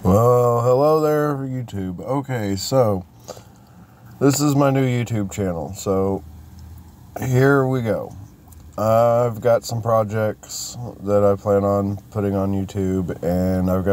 Well, hello there, YouTube. Okay, so this is my new YouTube channel. So here we go. I've got some projects that I plan on putting on YouTube, and I've got